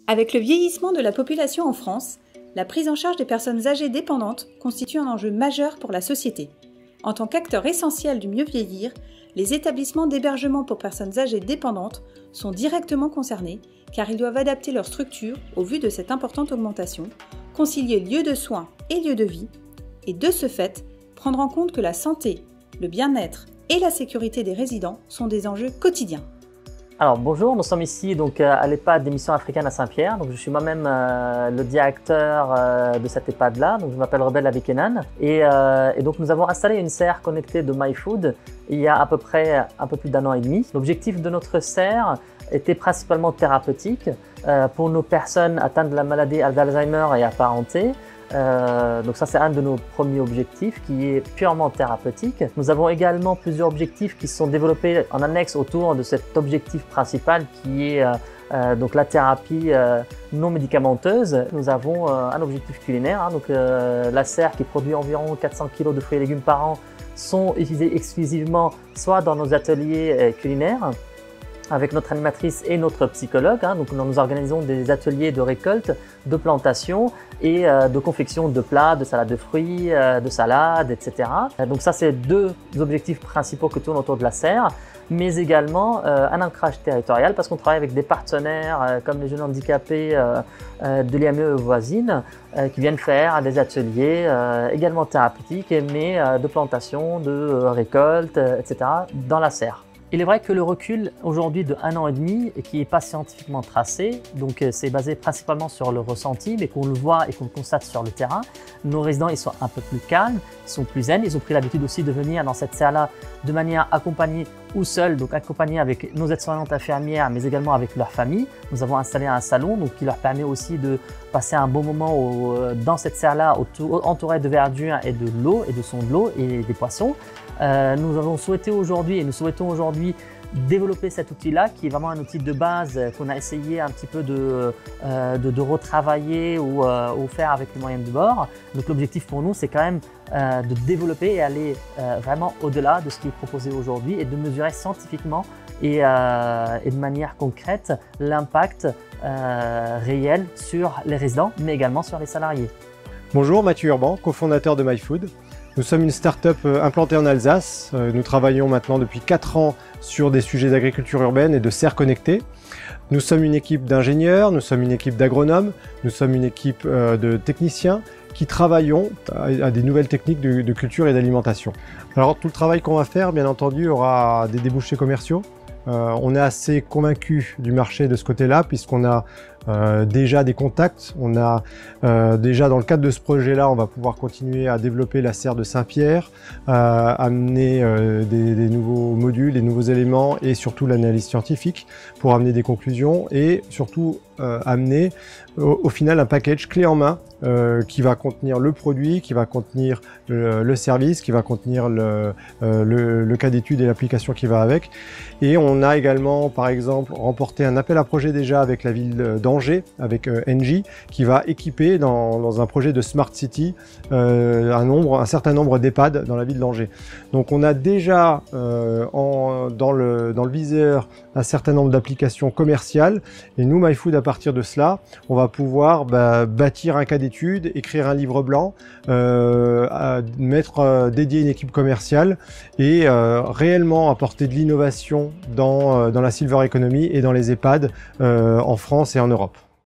Avec le vieillissement de la population en France, la prise en charge des personnes âgées dépendantes constitue un enjeu majeur pour la société. En tant qu'acteur essentiel du mieux vieillir, les établissements d'hébergement pour personnes âgées dépendantes sont directement concernés car ils doivent adapter leur structure au vu de cette importante augmentation, concilier lieu de soins et lieu de vie, et de ce fait, prendre en compte que la santé, le bien-être et la sécurité des résidents sont des enjeux quotidiens. Alors bonjour, nous sommes ici donc à l'EHPAD des Missions africaines à Saint-Pierre. Donc je suis moi-même le directeur de cet EHPAD-là. Donc je m'appelle Rebelle Abikenan et donc nous avons installé une serre connectée de MyFood il y a à peu près un peu plus d'un an et demi. L'objectif de notre serre était principalement thérapeutique pour nos personnes atteintes de la maladie d'Alzheimer et apparentées. Donc ça c'est un de nos premiers objectifs qui est purement thérapeutique. Nous avons également plusieurs objectifs qui sont développés en annexe autour de cet objectif principal qui est donc la thérapie non médicamenteuse. Nous avons un objectif culinaire, donc la serre qui produit environ 400 kg de fruits et légumes par an sont utilisés exclusivement soit dans nos ateliers culinaires avec notre animatrice et notre psychologue. Donc nous organisons des ateliers de récolte, de plantation et de confection de plats, de salades de fruits, de salades, etc. Donc ça, c'est deux objectifs principaux que tournent autour de la serre, mais également un ancrage territorial parce qu'on travaille avec des partenaires comme les jeunes handicapés de l'IME voisine qui viennent faire des ateliers également thérapeutiques, mais de plantation, de récolte, etc. dans la serre. Il est vrai que le recul aujourd'hui de 1 an et demi et qui n'est pas scientifiquement tracé, donc c'est basé principalement sur le ressenti, mais qu'on le voit et qu'on le constate sur le terrain. Nos résidents ils sont un peu plus calmes, ils sont plus zen, ils ont pris l'habitude aussi de venir dans cette serre-là de manière accompagnée ou seule, donc accompagnés avec nos aides-soignantes infirmières, mais également avec leur famille. Nous avons installé un salon donc, qui leur permet aussi de passer un bon moment dans cette serre-là, entourée de verdure et de l'eau, et de son de l'eau et des poissons. Nous avons souhaité aujourd'hui et nous souhaitons aujourd'hui développer cet outil-là qui est vraiment un outil de base qu'on a essayé un petit peu de retravailler ou faire avec les moyens de bord. Donc l'objectif pour nous c'est quand même de développer et aller vraiment au-delà de ce qui est proposé aujourd'hui et de mesurer scientifiquement et de manière concrète l'impact réel sur les résidents mais également sur les salariés. Bonjour, Mathieu Urban, cofondateur de MyFood. Nous sommes une start-up implantée en Alsace. Nous travaillons maintenant depuis 4 ans sur des sujets d'agriculture urbaine et de serres connectées. Nous sommes une équipe d'ingénieurs, nous sommes une équipe d'agronomes, nous sommes une équipe de techniciens qui travaillons à des nouvelles techniques de culture et d'alimentation. Alors tout le travail qu'on va faire, bien entendu, aura des débouchés commerciaux. On est assez convaincu du marché de ce côté-là puisqu'on a déjà des contacts. On a déjà dans le cadre de ce projet-là, on va pouvoir continuer à développer la serre de Saint-Pierre, amener des nouveaux modules, des nouveaux éléments et surtout l'analyse scientifique pour amener des conclusions et surtout amener au final un package clé en main qui va contenir le produit, qui va contenir le service, qui va contenir le cas d'étude et l'application qui va avec. Et on a également par exemple remporté un appel à projet déjà avec la ville d'Angers, avec Engie, qui va équiper dans un projet de Smart City un certain nombre d'EHPAD dans la ville d'Angers. Donc on a déjà dans le viseur un certain nombre d'applications commerciales et nous, MyFood, à partir de cela, on va pouvoir bâtir un cas d'étude, écrire un livre blanc, dédier une équipe commerciale et réellement apporter de l'innovation dans la Silver Economy et dans les EHPAD en France et en Europe.